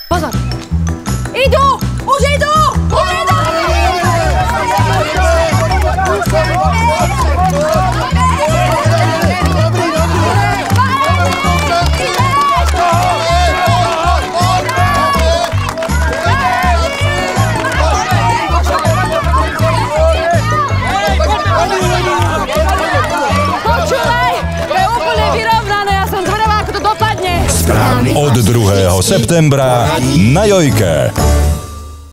Pozor! Idú! Už idú! Už idú! Od 2. septembra na Jojke.